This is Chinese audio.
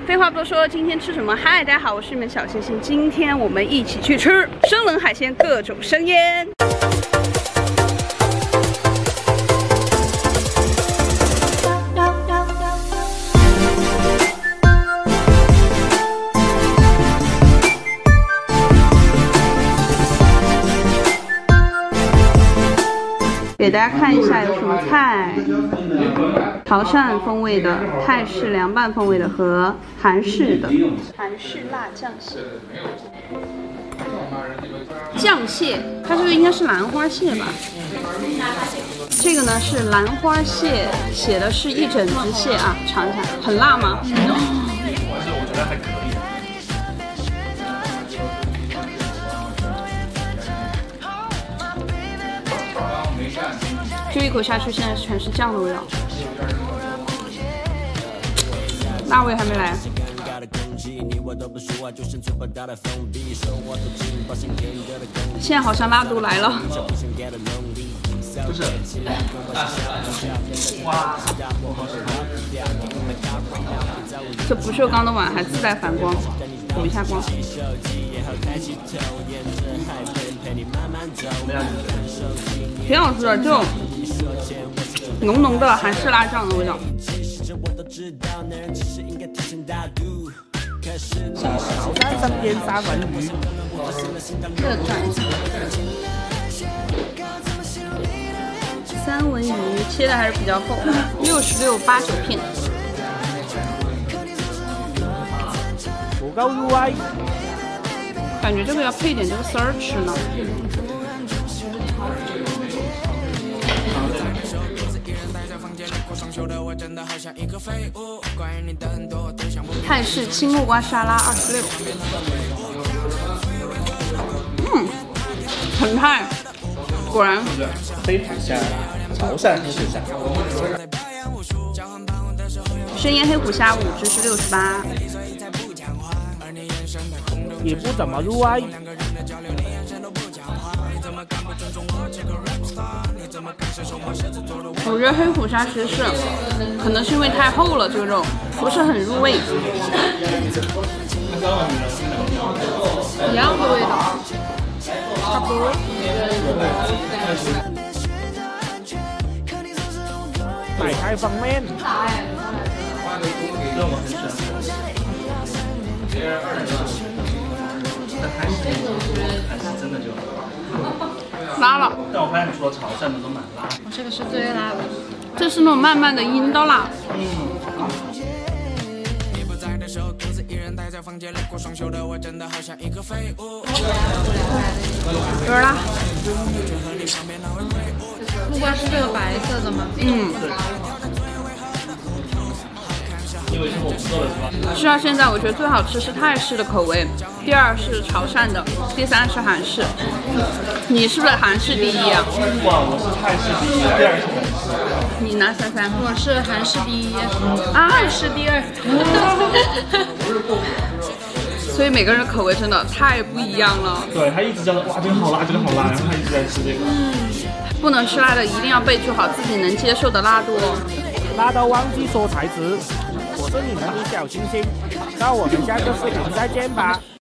废话不多说，今天吃什么？嗨，大家好，我是你们小星星。今天我们一起去吃生冷海鲜，各种生腌。给大家看一下有什么菜，潮汕风味的、泰式凉拌风味的和韩式的。韩式辣酱蟹，酱蟹，它这个应该是兰花蟹吧？这个呢是兰花蟹，写的是一整只蟹啊，尝一下，很辣吗？ 我觉得还可以。 就一口下去，现在全是酱的味道，辣味还没来。现在好像辣度来了。 不是，哇！ 这不锈钢的碗还自带反光，补一下光。挺好吃的，就浓浓的韩式辣酱的味道。 潮汕生腌三文鱼， 这转一下。三文鱼切的还是比较厚，66、89片。 不够入味。 感觉这个要配点这个丝儿吃呢。泰式青木瓜沙拉26，很泰，果然。 黑虎虾，潮汕黑虎虾。 生腌黑虎虾5只是68， 也不怎么入味。 我觉得黑虎虾其实是，可能是因为太厚了，这个肉不是很入味。一样的味道，差不多。 买开方面。 这我很喜欢。但还是真的就辣了。 但我发现除了潮汕的都蛮辣的。 这个是最辣的，这是那种慢慢的阴到辣。有点辣。 木瓜是这个白色的吗？ 吃到现在，我觉得最好吃是泰式的口味，第二是潮汕的，第三是韩式。你是不是韩式第一啊？ 哇，我是泰式第一，第二是韩式。 你呢，珊珊？ 我是韩式第一， 泰式第二。 所以每个人的口味真的太不一样了。 对，他一直叫他哇，这个好辣，这个好辣，然后他一直在吃这个。 不能吃辣的一定要备注好自己能接受的辣度哦。 辣到忘记说台词。我是你们的小星星，那我们下个视频再见吧。